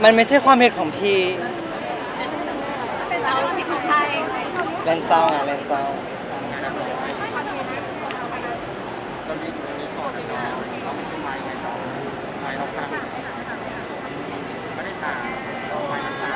มันไม่ใช่ความผิดของพี่เป็นเราผิดของใครเล่นเศร้าไงเล่นเศร้าตอนนี้ขอที่เราไม่เป็นไม้ไงเราฟังไม่ได้ตาเราไม้มันตา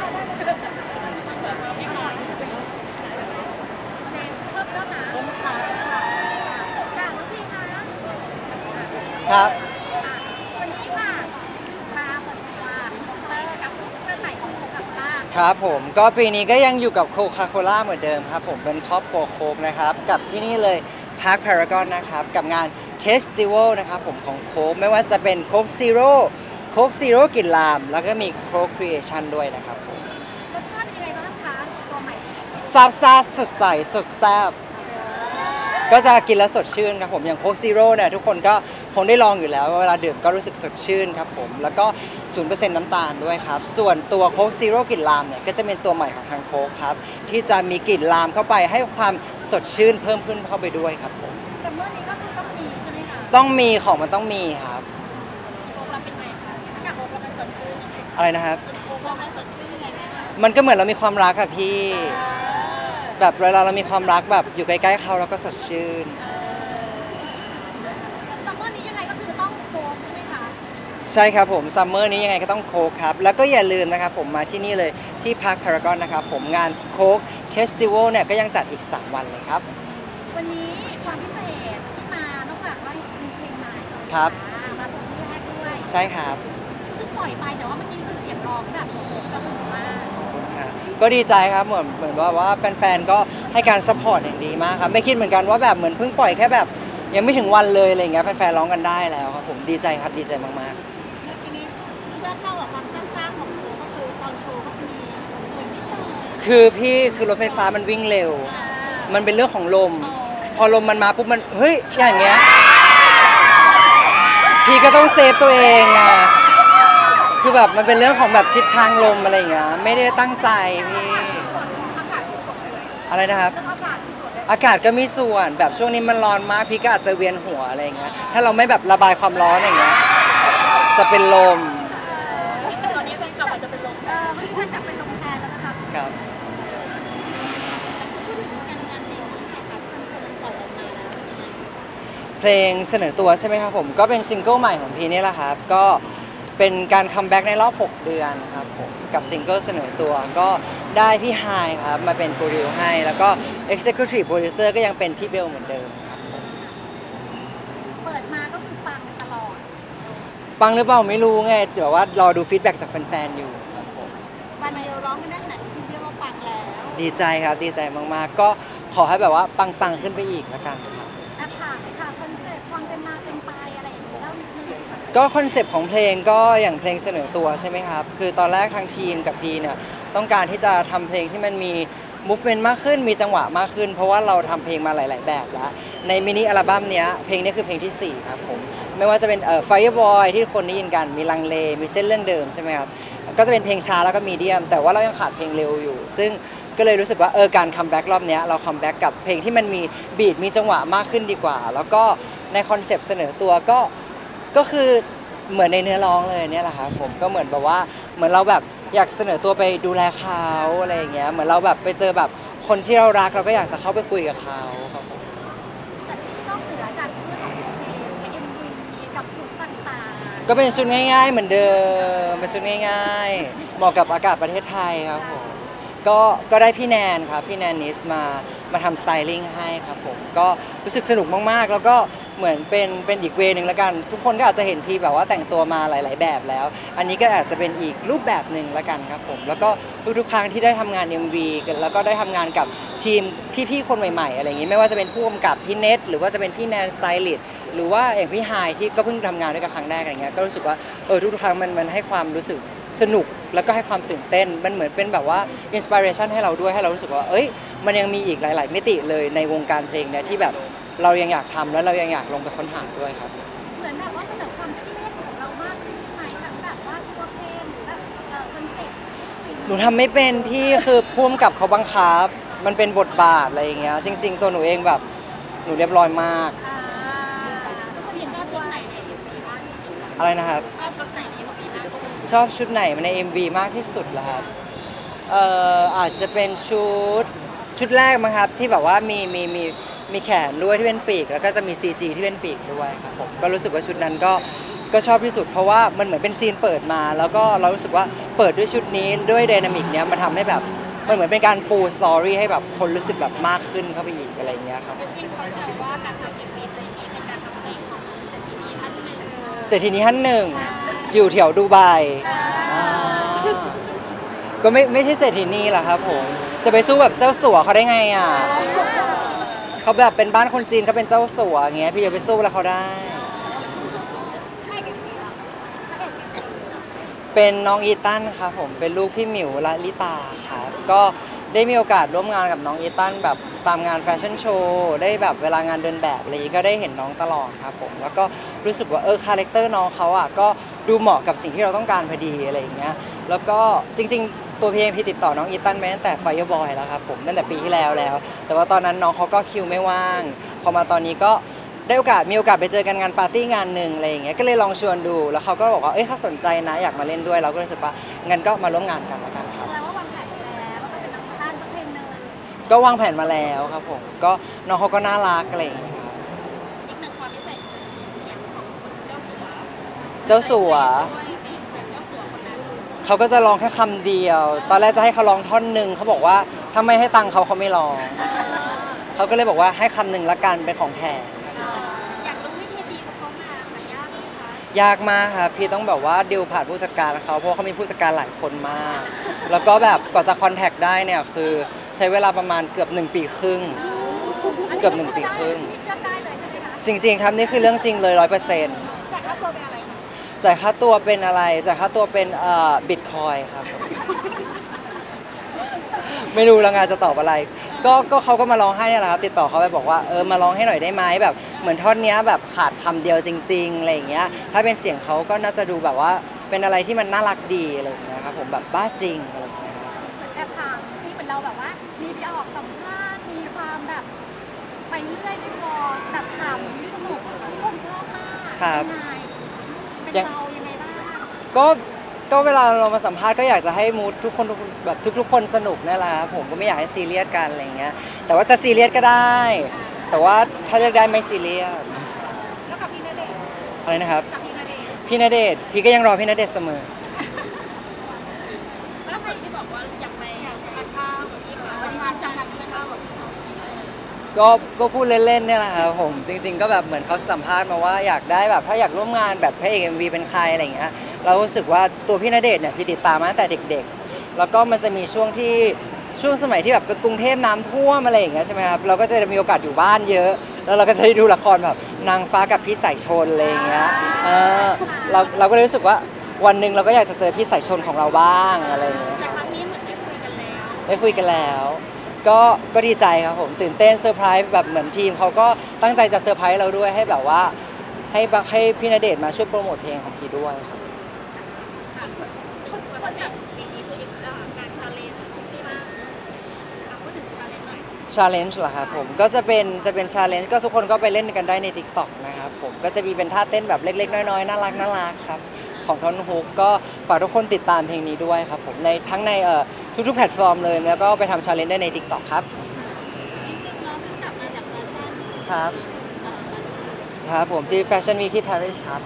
ครับวันนี้ค่ะมาเปิดตัวกับเสื้อใหม่ของโคกับบ้านครับผมก็ปีนี้ก็ยังอยู่กับโคคาโคล่าเหมือนเดิมครับผมเป็นครอบครัวโค้กนะครับกับที่นี่เลยพาร์คพารากอนนะครับกับงานเทสติวัลนะครับผมของโค้กไม่ว่าจะเป็นโค้กซีโร่กลิ่นลามแล้วก็มีโค้กครีเอชั่นด้วยนะครับผมรสชาติเป็นยังไงบ้างคะตัวใหม่ซาบซ่าสดใสสดแซ่บก็จะกินแล้วสดชื่นครับผมอย่างโค้กซีโร่เนี่ยทุกคนก็คงได้ลองอยู่แล้วเวลาดื่มก็รู้สึกสดชื่นครับผมแล้วก็ 0% น้ำตาลด้วยครับส่วนตัวโค้กซีโร่กลิ่นลามเนี่ยก็จะเป็นตัวใหม่ของทางโค้กครับที่จะมีกลิ่นลามเข้าไปให้ความสดชื่นเพิ่มขึ้นเข้าไปด้วยครับผมซัมเมอร์นี้ก็คือต้องมีใช่ไหมคะต้องมีของมันต้องมีครับโค้กเราเป็นไงคะอยากโค้กเราเป็นสดชื่นยังไงอะไรนะครับโค้กเราเป็นสดชื่นยังไงแม่คะมันก็เหมือนเรามีความรักอะพี่แบบเวลาเรามีความรักแบบอยู่ใกล้ๆเขาแล้วก็สดชื่นซัมเมอร์นี้ยังไงก็คือต้องโค้กใช่ไหมคะใช่ครับผมซัมเมอร์นี้ยังไงก็ต้องโค้กครับแล้วก็อย่าลืมนะครับผมมาที่นี่เลยที่พาร์คพารากอนนะครับผมงานโค้กเทสติวัลเนี่ยก็ยังจัดอีก3วันเลยครับวันนี้ความพิเศษที่มานอกจากว่ามีเพลงใหม่ครับมาชมที่แรกด้วยใช่ครับเพิ่งปล่อยไปแต่ว่าเมื่อกี้คือเสียงร้องแบบกระหึ่มมากก็ดีใจครับเหมือนว่าแฟนๆก็ให้การซัพพอร์ตอย่างดีมากครับไม่คิดเหมือนกันว่าแบบเหมือนเพิ่งปล่อยแค่แบบยังไม่ถึงวันเลยอะไรเงี้ยแฟนๆร้องกันได้แล้วครับผมดีใจครับดีใจมากๆทีนี้เพื่อเข้ากับความซ่าๆของโชว์ก็คือตอนโชว์ก็มีเหมือนไม่เลยคือรถไฟฟ้ามันวิ่งเร็วมันเป็นเรื่องของลมพอลมมันมาปุ๊บมันเฮ้ยอย่างเงี้ยพี่ก็ต้องเซฟตัวเองอ่ะคือแบบมันเป็นเรื่องของแบบทิศทางลมอะไรอย่างเงี้ยไม่ได้ตั้งใจพี่อะไรนะครับอากาศก็มีส่วนแบบช่วงนี้มันร้อนมากพี่ก็อาจจะเวียนหัวอะไรอย่างเงี้ยถ้าเราไม่แบบระบายความร้อนอย่างเงี้ยจะเป็นลมตอนนี้แฟนคลับอาจจะเป็นลมไม่ใช่แฟนคลับเป็นลมแทนแล้วนะคะครับพูดถึงการงานเพลงนี้เนี่ยค่ะที่มันปล่อยออกมาแล้วใช่ไหมเพลงเสนอตัวใช่ไหมครับผมก็เป็นซิงเกิลใหม่ของพี่นี่แหละครับก็เป็นการคัมแบ็กในรอบ6เดือนครับผมกับซิงเกิลเสนอตัวก็ได้พี่ไฮครับมาเป็นโปรดิวซ์ให้แล้วก็ Executive Producer ก็ยังเป็นพี่เบลเหมือนเดิมครับเปิดมาก็คือปังตลอดปังหรือเปล่าไม่รู้ไงแต่ว่ารอดูฟีดแบ็กจากแฟนๆอยู่ครับผมวันเดียวร้องกันได้ขนาดที่เรียกว่าปังแล้วดีใจครับดีใจมากๆก็ขอให้แบบว่าปังๆขึ้นไปอีกแล้วกันครับค่ะคอนเซ็ปต์ความเป็นมาเป็นไปอะไรอย่างนี้เล่านิดนึงก็คอนเซปต์ของเพลงก็อย่างเพลงเสนอตัวใช่ไหมครับคือตอนแรกทางทีมกับพีเนี่ยต้องการที่จะทำเพลงที่มันมี movement มากขึ้นมีจังหวะมากขึ้นเพราะว่าเราทำเพลงมาหลายๆแบบแล้วในมินิอัลบั้มนี้เพลงนี้คือเพลงที่4ครับผมไม่ว่าจะเป็นFireboy ที่คนได้ยินกันมีลังเลมีเส้นเรื่องเดิมใช่ไหมครับก็จะเป็นเพลงช้าแล้วก็มีเดียมแต่ว่าเรายังขาดเพลงเร็วอยู่ซึ่งก็เลยรู้สึกว่าการคัมแบ็กรอบนี้เราคัมแบ็กกับเพลงที่มันมีบีทมีจังหวะมากขึ้นดีกว่าแล้วก็ในคอนเซปต์เสนอตัวก็คือเหมือนในเนื้อร้องเลยเนี่ยแหละครับผมก็เหมือนแบบว่าเหมือนเราแบบอยากเสนอตัวไปดูแลเขาอะไรอย่างเงี้ยเหมือนเราแบบไปเจอแบบคนที่เรารักเราก็อยากจะเข้าไปคุยกับเขาครับผมแต่ที่นอกเหนือจากเรื่องของเพลงMVกับชุดต่างก็เป็นชุดง่ายๆเหมือนเดิมเป็นชุดง่ายๆเหมาะกับอากาศประเทศไทยครับผมก็ได้พี่แนนครับพี่แนนนิสมาทำสไตลิ่งให้ครับผมก็รู้สึกสนุกมากๆแล้วก็เหมือนเป็นอีกเวนึงแล้วกันทุกคนก็อาจจะเห็นพี่แบบว่าแต่งตัวมาหลายๆแบบแล้วอันนี้ก็อาจจะเป็นอีกรูปแบบหนึ่งแล้วกันครับผมแล้วก็ทุกๆครั้งที่ได้ทำงาน MV แล้วก็ได้ทำงานกับทีมพี่ๆคนใหม่ๆอะไรอย่างนี้ไม่ว่าจะเป็นผู้กำกับพี่เน็ตหรือว่าจะเป็นพี่แนนสไตลิสต์หรือว่าอย่างพี่ไฮที่ก็เพิ่งทำงานด้วยกันครั้งแรกอะไรเงี้ยก็รู้สึกว่าทุกๆครั้งมันให้ความรู้สึกสนุกแล้วก็ให้ความตื่นเต้นมันเหมือนเป็นแบบว่าอินสปิเรชันให้เราด้วยให้เรารู้สึกว่ามันยังมีอีกหลายๆมิติเลยในวงการเพลงเนี่ยที่แบบเรายังอยากทำแล้วเรายังอยากลงไปค้นหาด้วยครับเหมือนแบบว่าเสนอความคิดของเรามากขึ้นไหมทั้งแบบว่าตัวเพลงหรือแบบคอนเซ็ปต์หนูทำไม่เป็นพี่คือพ่วงกับเขาบังคับมันเป็นบทบาทอะไรอย่างเงี้ยจริงๆตัวหนูเองแบบหนูเรียบร้อยมากทุกคนเห็นชอบตัวไหนใน MV บ้างอะไรนะครับชอบชุดไหนใน MV บ้างชอบชุดไหนใน MV มากที่สุดเหรอครับอาจจะเป็นชุดแรกมั้งครับที่แบบว่ามีแขนด้วยที่เป็นปีกแล้วก็จะมี CG ที่เป็นปีกด้วยครับผมก็รู้สึกว่าชุดนั้นก็ชอบที่สุดเพราะว่ามันเหมือนเป็นซีนเปิดมาแล้วก็เรารู้สึกว่าเปิดด้วยชุดนี้ด้วยไดนามิกเนี้ยมันทำให้แบบมันเหมือนเป็นการปูสตอรี่ให้แบบคนรู้สึกแบบมากขึ้นเข้าไปอีกอะไรเงี้ยครับจริงๆเขาแต่ว่าการทำ MV เพลงนี้เป็นการทำเพลงของเศรษฐีนีท่านหนึ่งเศรษฐีนีท่านหนึ่งอยู่แถวดูไบอ่าก็ไม่ใช่เศรษฐีนีหรอกครับผมจะไปสู้แบบเจ้าสัวเขาได้ไงอ่ะเขาแบบเป็นบ้านคนจีนเขาเป็นเจ้าสัวอย่างเงี้ยพี่จะไปสู้แล้วเขาได้ใครเก็บดีอ่ะพระเอกเก็บดีเป็นน้องอีตันครับผมเป็นลูกพี่หมิวละลิตาครับก็ได้มีโอกาสร่วมงานกับน้องอีตันแบบตามงานแฟชั่นโชว์ได้แบบเวลางานเดินแบบอะไรอย่างงี้ก็ได้เห็นน้องตลอดครับผมแล้วก็รู้สึกว่าคาแรคเตอร์น้องเขาอ่ะก็ดูเหมาะกับสิ่งที่เราต้องการพอดีอะไรอย่างเงี้ยแล้วก็จริงๆตัวพี่เองพี่ติดต่อน้องอีตันมาตั้งแต่ Fireboy แล้วครับผมตั้งแต่ปีที่แล้วแต่ว่าตอนนั้นน้องเขาก็คิวไม่ว่างพอมาตอนนี้ก็มีโอกาสไปเจอกันงานปาร์ตี้งานหนึ่งอะไรอย่างเงี้ยก็เลยลองชวนดูแล้วเขาก็บอกว่าถ้าสนใจนะอยากมาเล่นด้วยเราก็รู้สึกว่างั้นก็มาร่วมงานกันละกันครับแปลว่าวางแผนไปแล้วว่าเป็นนักพากย์สักเพลงหนึ่งก็วางแผนมาแล้วครับผมก็น้องเขาก็น่ารักอะไรอย่างเงี้ยครับอีกหนึ่งความพิเศษคือมีเสียงของเจ้าสัวเจ้าสัวด้วยมีเสียงเจ้าสัวคนนั้นเขาก็จะร้องแค่คำเดียว ตอนแรกจะให้เขาร้องท่อนหนึ่งเขาบอกว่าถ้าไม่ให้ตังค์เขาไม่ร้องเขาก็เลยบอกว่าให้คำหนึ่งละกันเป็นของแถมอยากรู้วิธีดีของเขามาหายากไหมคะยากมากครับพี่ต้องแบบว่าดิวผ่านผู้จัดการเขาเพราะว่าเขามีผู้จัดการหลายคนมาก แล้วก็แบบกว่าจะคอนแทคได้เนี่ยคือใช้เวลาประมาณเกือบ1 ปีครึ่ง เกือบ1 ปีครึ่งเชื่อได้เลยใช่ไหมคะจริงๆครับนี่คือเรื่องจริงเลย100% จากค่าตัวเป็นอะไรคะจ่ายค่าตัวเป็นอะไรจ่ายค่าตัวเป็นบิตคอยครับผม ไม่รู้แล้วงานจะตอบอะไร ก็เขาก็มาร้องให้เนี่ยแหละครับติดต่อเขาไปบอกว่ามาร้องให้หน่อยได้ไหมแบบเหมือนท่อนเนี้ยแบบขาดคำเดียวจริงๆอะไรอย่างเงี้ยถ้าเป็นเสียงเขาก็น่าจะดูแบบว่าเป็นอะไรที่มันน่ารักดีอะไรอย่างเงี้ยครับผมแบบบ้าจริงอะไรอย่างเงี้ยครับเหมือนแอบถามที่เหมือนเราแบบว่ามีไปออกสัมภาษณ์มีความแบบไปเรื่อยไปพอแบบถามสนุกทุกคนชอบมากครับเป็นเรายังไงบ้างก็เวลาเรามาสัมภาษณ์ก็อยากจะให้มูดทุกคนแบบทุกๆคนสนุกนั่นแหละครับผมก็ไม่อยากให้ซีเรียสกันอะไรอย่างเงี้ยแต่ว่าจะซีเรียสก็ได้ แต่ว่าถ้าเลือกได้ไม่ซีเรียสแล้วกับพี่ณเดชน์อะไรนะครับกับพี่ณเดชน์พี่ณเดชน์พี่ก็ยังรอพี่ณเดชน์เสมอแล้วใครที่บอกว่าอยากไปทานข้าวกับพี่เขาวันงานจังงานกินข้าวกับพี่เขาก็พูดเล่นๆเนี่ยแหละครับผมจริงๆก็แบบเหมือนเขาสัมภาษณ์มาว่าอยากได้แบบถ้าอยากร่วมงานแบบพระเอก MV เป็นใครอะไรอย่างเงี้ยเรารู้สึกว่าตัวพี่ณเดชน์เนี่ยพี่ติดตามมาตั้งแต่เด็กๆแล้วก็มันจะมีช่วงสมัยที่แบบกรุงเทพน้ำท่วมอะไรอย่างเงี้ยใช่ไหมครับเราก็จะมีโอกาสอยู่บ้านเยอะ แล้วเราก็จะได้ดูละครแบบนางฟ้ากับพี่สายชนอะไรอย่างเงี้ยเราก็เลยรู้สึกว่าวันหนึ่งเราก็อยากจะเจอพี่สายชนของเราบ้างอะไรอย่างเงี้ยแต่ครั้งนี้เหมือนได้คุยกันแล้วได้คุยกันแล้ว ก็ดีใจครับผมตื่นเต้นเซอร์ไพรส์แบบเหมือนทีมเขาก็ตั้งใจจะเซอร์ไพรส์เราด้วยให้แบบว่าให้พี่ณเดชน์มาช่วยโปรโมทเพลงของพี่ด้วยครับคนแบบปีนี้คืออีกการชาเลนจ์ที่มากพูดถึงชาเลนจ์หน่อย challenge เหรอครับผมก็จะเป็น challenge ก็ทุกคนก็ไปเล่นกันได้ใน TikTok นะครับผมก็จะมีเป็นท่าเต้นแบบเล็กๆน้อยๆน่ารักครับของทอนฮุกก็ฝากทุกคนติดตามเพลงนี้ด้วยครับผมในทั้งในทุกๆแพลตฟอร์มเลยแล้วก็ไปทำ challenge ได้ใน TikTok ครับจริงๆน้องเพิ่งจับมาจากแฟชั่นครับครับผมที่ Fashion Week ที่ Paris ครับ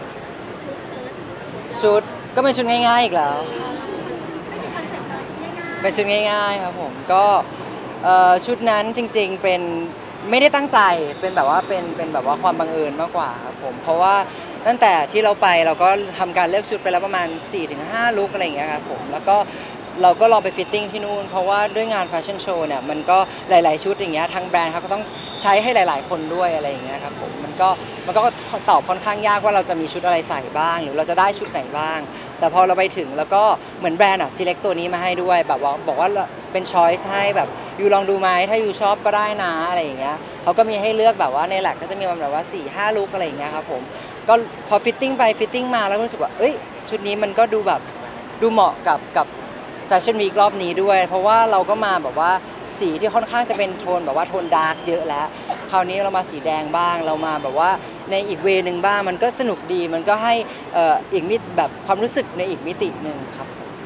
ชุดชุดก็เป็นชุดง่ายๆอีกแล้วไม่มีคอนเซ็ปต์อะไรชุดง่ายเป็นชุดง่ายๆครับผมก็ชุดนั้นจริงๆเป็นไม่ได้ตั้งใจเป็นแบบว่าเป็นแบบว่าความบังเอิญมากกว่าครับผมเพราะว่าตั้งแต่ที่เราไปเราก็ทำการเลือกชุดไปแล้วประมาณ 4-5 ลุคอะไรอย่างเงี้ยครับผมแล้วก็เราก็ลองไปฟิตติ้งที่นู่นเพราะว่าด้วยงานแฟชั่นโชว์เนี่ยมันก็หลายๆชุดอย่างเงี้ยทางแบรนด์เขาก็ต้องใช้ให้หลายๆคนด้วยอะไรอย่างเงี้ยครับผมมันก็ตอบค่อนข้างยากว่าเราจะมีชุดอะไรใส่บ้างหรือเราจะได้ชุดไหนบ้าง แต่พอเราไปถึงแล้วก็เหมือนแบรนด์select ตัวนี้มาให้ด้วยแบบว่าบอกว่าเป็นช้อยส์ให้แบบยูลองดูไหมถ้ายูชอบก็ได้นะอะไรอย่างเงี้ยเขาก็มีให้เลือกแบบว่าในแลกก็จะมีแบบว่า 4-5 ลุคอะไรอย่างเงี้ยครับผมก็พอฟิตติ้งไปฟิตติ้งมาแล้วก็รู้สึกว่าชุดนี้มันก็ดูแบบดูเหมาะกับแฟชั่นวีครอบนี้ด้วย เพราะว่าเราก็มาแบบว่าสีที่ค่อนข้างจะเป็นโทนแบบว่าโทนดาร์กเยอะแล้วคราวนี้เรามาสีแดงบ้างเรามาแบบว่าในอีกเวนึงบ้างมันก็สนุกดีมันก็ให้อีกมิติแบบความรู้สึกในอีกมิติหนึ่งครับ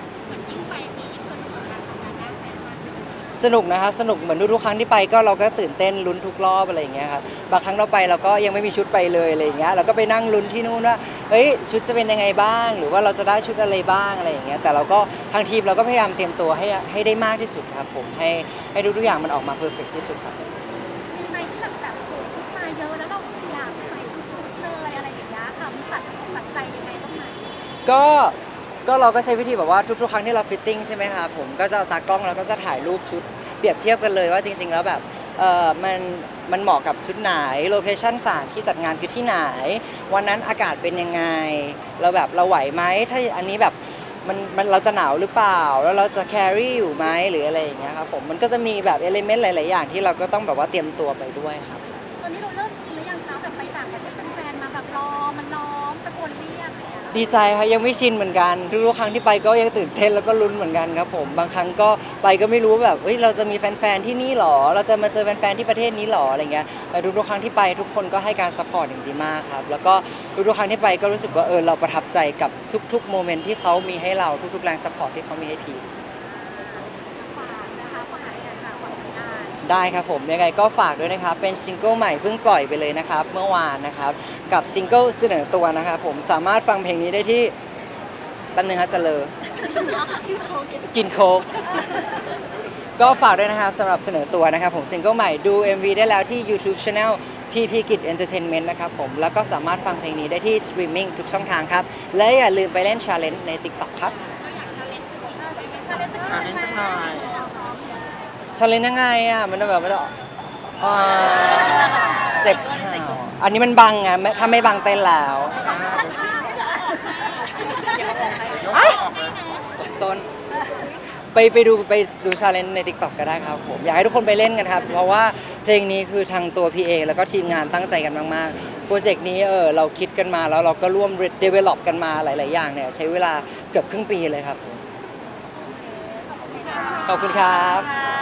สนุกนะครับสนุกเหมือนทุกๆครั้งที่ไปก็เราก็ตื่นเต้นลุ้นทุกรอบอะไรอย่างเงี้ยครับบางครั้งเราไปเราก็ยังไม่มีชุดไปเลยอะไรอย่างเงี้ยเราก็ไปนั่งลุ้นที่นู่นว่าเฮ้ยชุดจะเป็นยังไงบ้าง หรือว่าเราจะได้ชุดอะไรบ้างอะไรอย่างเงี้ยแต่เราก็ทางทีมเราก็พยายามเตรียมตัวให้ได้มากที่สุดครับผมให้ทุกๆอย่างมันออกมาเพอร์เฟกที่สุดครับมีไหมที่แบบโอ้ชุดมาเยอะแล้วเราอยากใส่ทุกชุดเลยอะไรอย่างเงี้ยค่ะมีตัดใจยังไงบ้างไหมก็เราก็ใช้วิธีแบบว่าทุกๆครั้งที่เราฟิตติ้งใช่ไหมครับผมก็จะเอาตากล้องแล้วก็จะถ่ายรูปชุดเปรียบเทียบกันเลยว่าจริงๆแล้วแบบมันเหมาะกับชุดไหนโลเคชั่นสถานที่จัดงานคือที่ไหนวันนั้นอากาศเป็นยังไงเราไหวไหมถ้าอันนี้แบบมันเราจะหนาวหรือเปล่าแล้วเราจะแครี่อยู่ไหมหรืออะไรอย่างเงี้ยครับผมมันก็จะมีแบบเอลิเมนต์หลายๆอย่างที่เราก็ต้องแบบว่าเตรียมตัวไปด้วยครับตอนนี้เราเริ่มชินหรือยังคะแบบไปต่างประเทศเป็นแฟนมาแบบรอมันล้อมตะโกนเรียกอะไรอย่างเงี้ยดีใจครับยังไม่ชินเหมือนกันทุกๆครั้งที่ไปก็ยังตื่นเต้นแล้วก็ลุ้นเหมือนกันครับผมบางครั้งก็ไปก็ไม่รู้แบบเฮ้ยเราจะมีแฟนๆที่นี่หรอเราจะมาเจอแฟนๆที่ประเทศนี้หรออะไรเงี้ยแต่ทุกๆครั้งที่ไปทุกคนก็ให้การซัพพอร์ตอย่างดีมากครับแล้วก็ทุกๆครั้งที่ไปก็รู้สึกว่าเราประทับใจกับทุกๆโมเมนต์ที่เขามีให้เราทุกๆแรงซัพพอร์ตที่เขามีให้ทีมฝากนะคะฝากอะไรกันค่ะฝากผลงานได้ครับผมยังไงก็ฝากด้วยนะครับเป็นซิงเกิลใหม่เพิ่งปล่อยไปเลยนะครับเมื่อวานนะครับกับซิงเกิลเสนอตัวนะครับผมสามารถฟังเพลงนี้ได้ที่แป๊บนึงครับจะเลอกินโค้กก็ฝากด้วยนะครับสำหรับเสนอตัวนะครับผมซิงเกิลใหม่ดู MV ได้แล้วที่ YouTube Channel PP Kid Entertainment นะครับผมแล้วก็สามารถฟังเพลงนี้ได้ที่สตรีมมิ่งทุกช่องทางครับและอย่าลืมไปเล่น Challenge ใน TikTok ครับอ่านนิดสักหน่อย Challenge ยังไงอ่ะมันแบบว่าอ่าเจ็บข่าวอันนี้มันบังไงถ้าไม่บังเต้นแล้วยกออกเลยโซนไปดูชาเลนจ์ใน TikTok ก็ได้ครับผมอยากให้ทุกคนไปเล่นกันครับ เพราะว่าเพลงนี้คือทางตัว PA แล้วก็ทีมงานตั้งใจกันมากๆ โปรเจกต์นี้เราคิดกันมาแล้วเราก็ร่วม develop กันมาหลายๆอย่างเนี่ยใช้เวลาเกือบครึ่งปีเลยครับ ขอบคุณครับ